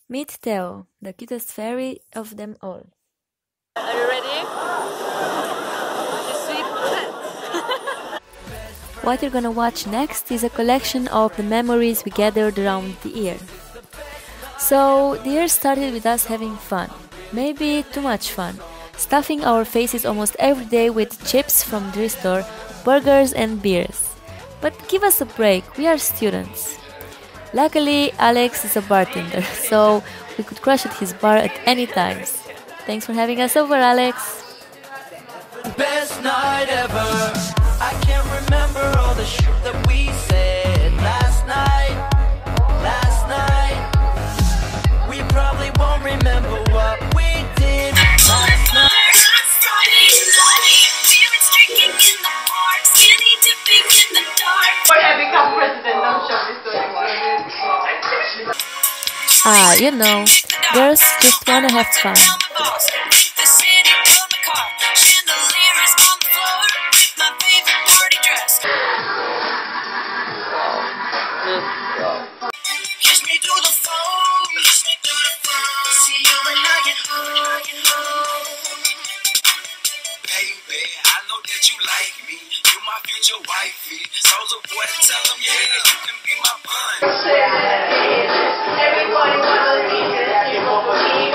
Meet Theo, the cutest fairy of them all. Are you ready? What you're gonna watch next is a collection of the memories we gathered around the year. So, the year started with us having fun. Maybe too much fun. Stuffing our faces almost every day with chips from Dristor, burgers and beers. But give us a break, we are students. Luckily, Alex is a bartender, so we could crush at his bar at any time. Thanks for having us over, Alex. Best night ever. I can't remember all the shit that we said last night. Last night. We probably won't remember what we did last night. Or I become president, don't show this to anyone. Ah, you know, girls just wanna have fun. You like me, you my future wifey. Soul's a boy, tell them, yeah, you can be my bun. Everybody wanna leave this, you won't believe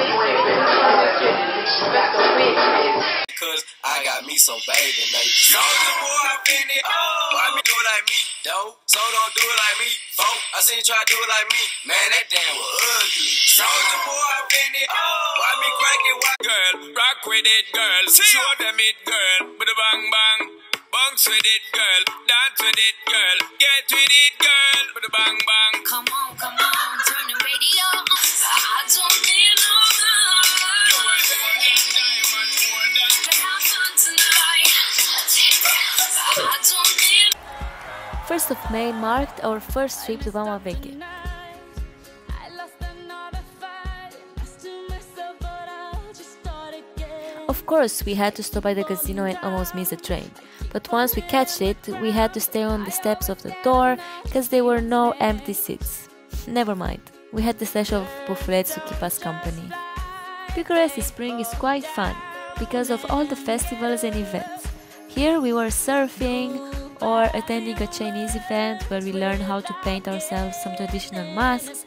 because I got me some baby nature. Soul's boy, I finna, why me do it like me, though? So don't do it like me, folk. I seen you try to do it like me, man, that damn was ugly. Soul's boy, I finna, why me crack it, why? Girl, rock with it, girl. Show them it, girl. With a bang bang. Bounce with it, girl. Dance with it, girl. Get with it, girl. With a bang bang. Come on, turn the radio on. I don't need no love. Have fun tonight. I don't need. 1st of May marked our first trip to Vama Veke. Of course, we had to stop by the casino and almost miss the train. But once we catch it, we had to stay on the steps of the door because there were no empty seats. Never mind, we had the stash of buffets to keep us company. Bucharest this spring is quite fun because of all the festivals and events. Here we were surfing or attending a Chinese event where we learned how to paint ourselves some traditional masks,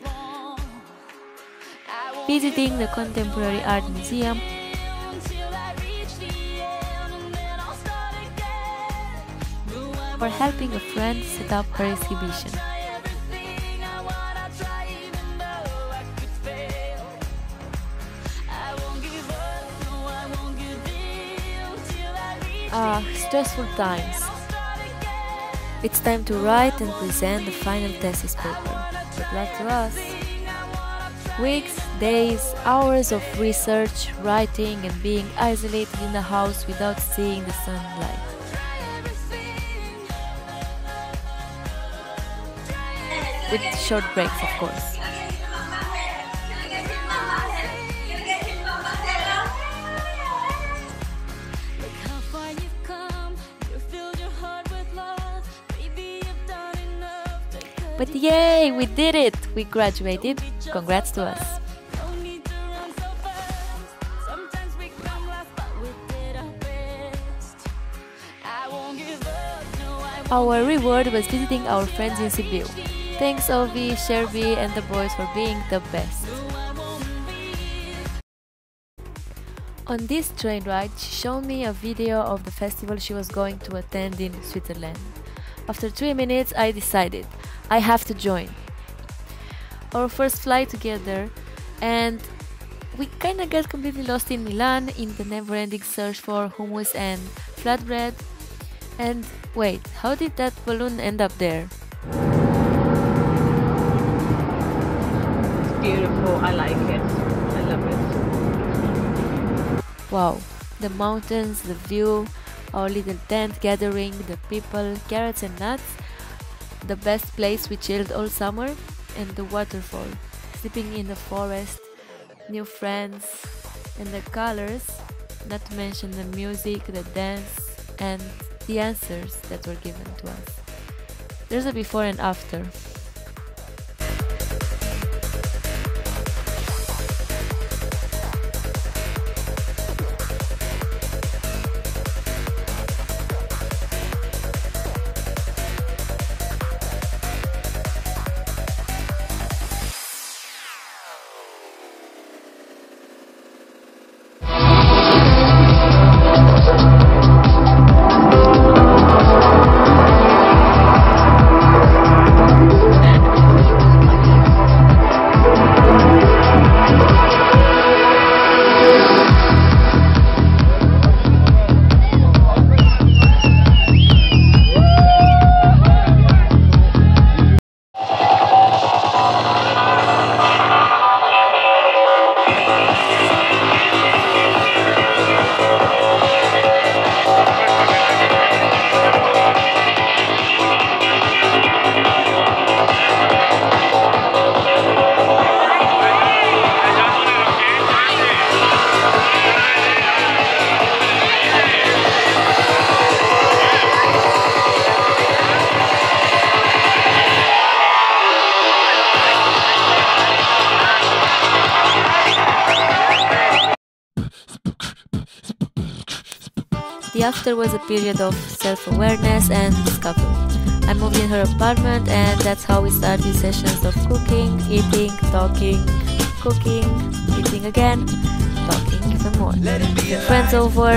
visiting the Contemporary Art Museum, or helping a friend set up her exhibition. Stressful times. It's time to write and present the final thesis paper. Good luck to us. Weeks, days, hours of research, writing and being isolated in the house without seeing the sunlight. With short breaks, of course. But yay, we did it! We graduated. Congrats to us. Our reward was visiting our friends in Sibiu. Thanks Ovi, Sherby and the boys for being the best. On this train ride, she showed me a video of the festival she was going to attend in Switzerland. After 3 minutes, I decided I have to join. Our first flight together, and we kinda got completely lost in Milan in the never-ending search for hummus and flatbread. And wait, how did that balloon end up there? beautiful. I like it. I love it. Wow, the mountains, the view, our little tent gathering, the people, carrots and nuts, the best place we chilled all summer, and the waterfall, sleeping in the forest, new friends, and the colors, not to mention the music, the dance, and the answers that were given to us. There's a before and after. The after was a period of self-awareness and discovery. I moved in her apartment, and that's how we started sessions of cooking, eating, talking, cooking, eating again, talking even more. With friends over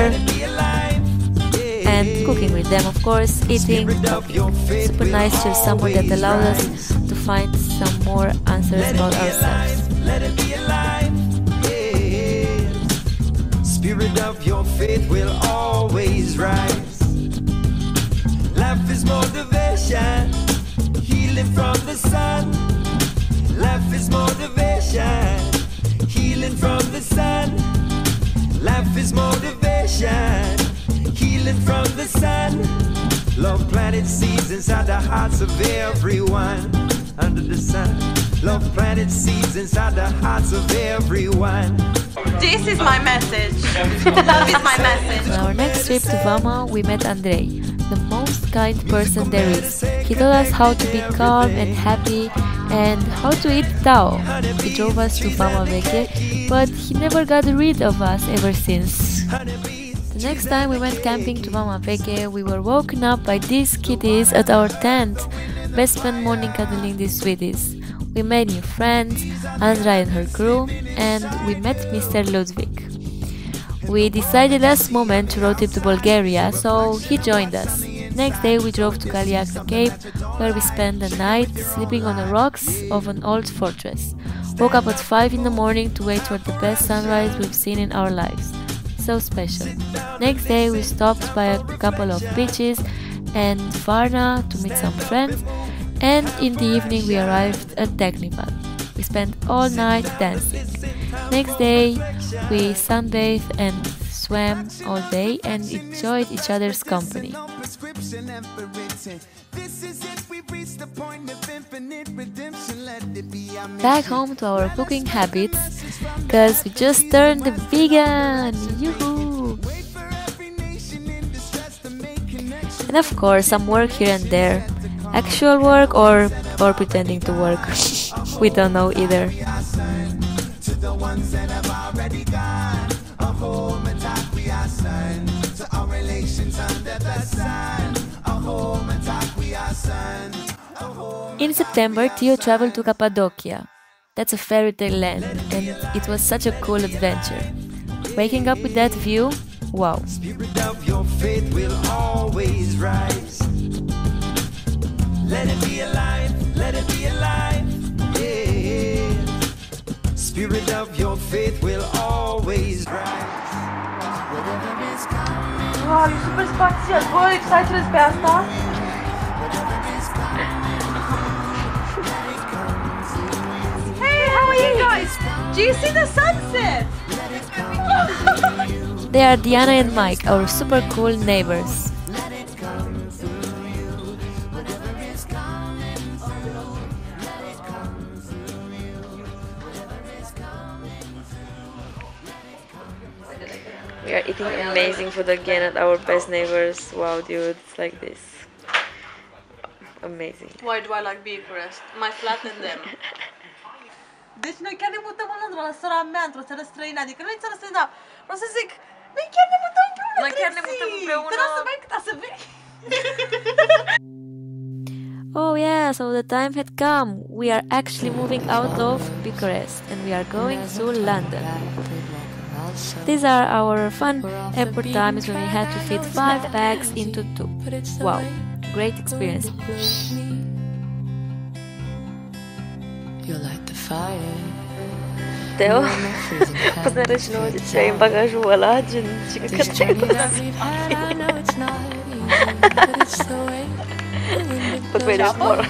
and cooking with them, of course, eating, talking. Super nice to have someone that allowed us to find some more answers about ourselves. Let it be alive, yeah. Spirit of your faith will always rise. Life is motivation, healing from the sun. Life is motivation, healing from the sun. Life is motivation, healing from the sun. Love planted seeds inside the hearts of everyone under the sun. Love planted seeds inside the hearts of everyone. This is my message. Love is my message. On our next trip to Vama, we met Andrei, the most kind person there is. He taught us how to be calm and happy and how to eat tao. He drove us to Vama Veche, but he never got rid of us ever since. The next time we went camping to Vama Veche, we were woken up by these kitties at our tent. Best spent morning cuddling these sweeties. We made new friends, Andra and her crew, and we met Mr. Ludwig. We decided last moment to road trip to Bulgaria, so he joined us. Next day we drove to Kaliaka Cave, where we spent the night sleeping on the rocks of an old fortress. Woke up at 5 in the morning to wait for the best sunrise we've seen in our lives. So special. Next day we stopped by a couple of beaches and Varna to meet some friends, and in the evening we arrived at Technival. We spent all night dancing. Next day we sunbathed and swam all day and enjoyed each other's company. Back home to our cooking habits, cause we just turned vegan! Yoo-hoo! And of course some work here and there. Actual work or pretending to work. We don't know either. In September, Theo traveled to Cappadocia. That's a fairy tale land, and it was such a cool adventure. Waking up with that view, wow. Spirit of your faith will always rise. Let it be alive, let it be alive, yeah. Spirit of your faith will always rise. Wow, e super spațial. Bă, excited pe asta? Hey, how are you guys? Do you see the sunset? They are Diana and Mike, our super cool neighbors. We are eating amazing food again at our best neighbors. Wow, dude, it's like this. Amazing. Why do I like Bucharest? My flat and them. Deci noi chiar ne mutăm în Londra, la sora mea, într-o țară străină. Adică nu e țară străină, vreau să zic, noi chiar ne mutăm împreună. Noi chiar ne mutăm împreună. Trebuie să mai câta să vei. Oh yeah, so the time had come. We are actually moving out of Bucharest and we are going to London. These are our fun airport times when we had to fit 5 bags into 2. Wow, great experience. Teo, poți ne arăți și nouă ce ai în bagajul ăla, gen, și că te-ai pus. But wait, there's more.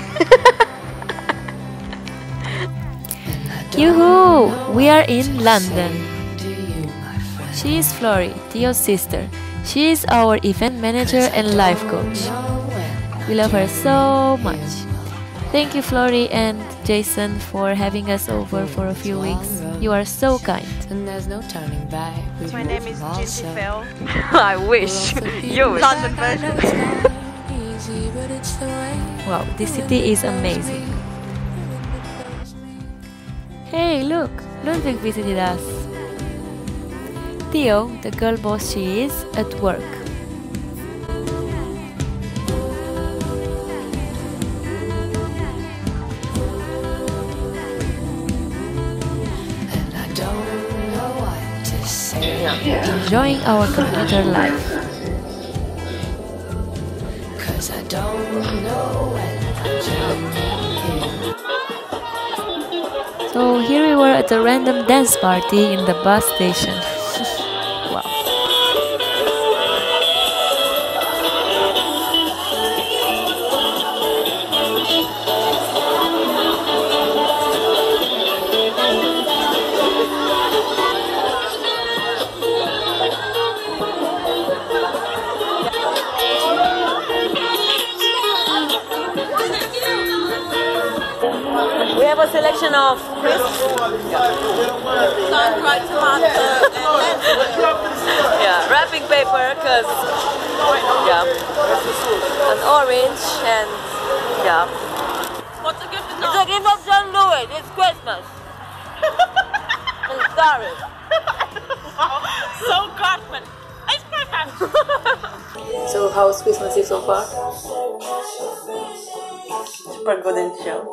Yoo-hoo! We are in London. She is Flory, Theo's sister. She is our event manager and life coach. We love her so much. Thank you, Flory and Jason, for having us over for a few weeks. You are so kind. My name is Ginty Fell. I wish. You wish. London version. Wow, this city is amazing. Hey, look! Ludwig visited us. Theo, the girl boss she is, at work. enjoying our computer life. So here we were at a random dance party in the bus station. Wow. We have a selection of crisps, sun-dried tomato, and yeah, wrapping paper, cause yeah, an orange and yeah. What's the gift? It's a gift of John Lewis. It's Christmas. I'm sorry. So Cartman. It's Christmas. So how's Christmas Eve so far? Super good and chill.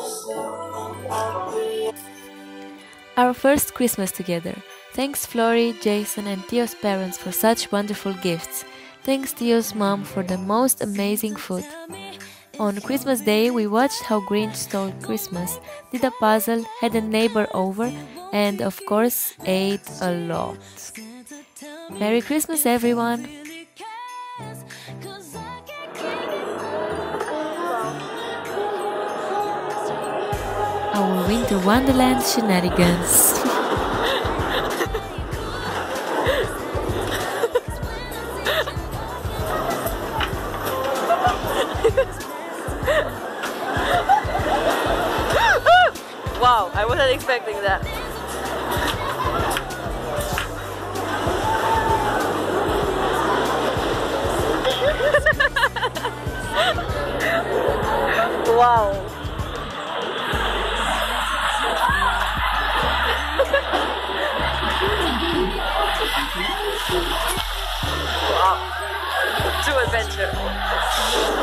Our first Christmas together. Thanks Flori, Jason and Tio's parents for such wonderful gifts. Thanks Tio's mom for the most amazing food. On Christmas Day we watched how Grinch stole Christmas, did a puzzle, had a neighbor over and of course ate a lot. Merry Christmas everyone! Our Winter Wonderland shenanigans. Wow, I wasn't expecting that. Wow. Wow. True adventure.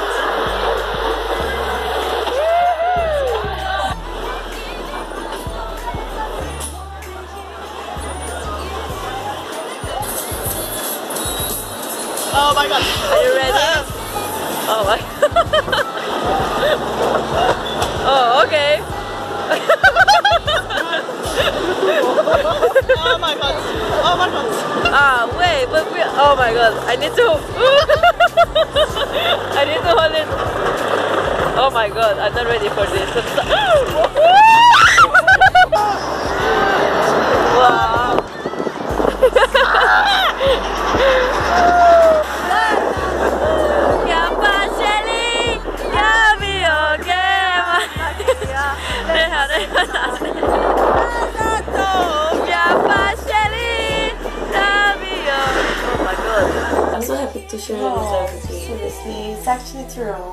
Oh my god. Are you ready? Oh my. Oh, okay. Oh my god. Oh my god. Ah, wait, but we. Oh my god. I need to. I need to hold it. Oh my god. I'm not ready for this. Wow. I'm so happy to share this with you. Seriously, it's actually true.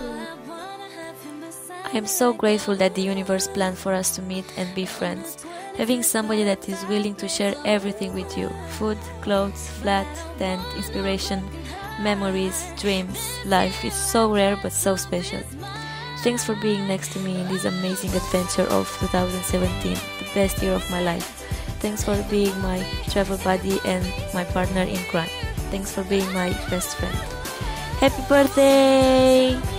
I am so grateful that the universe planned for us to meet and be friends. Having somebody that is willing to share everything with you: food, clothes, flat, tent, inspiration, memories, dreams, life is so rare but so special. Thanks for being next to me in this amazing adventure of 2017, the best year of my life. Thanks for being my travel buddy and my partner in crime. Thanks for being my best friend. Happy birthday!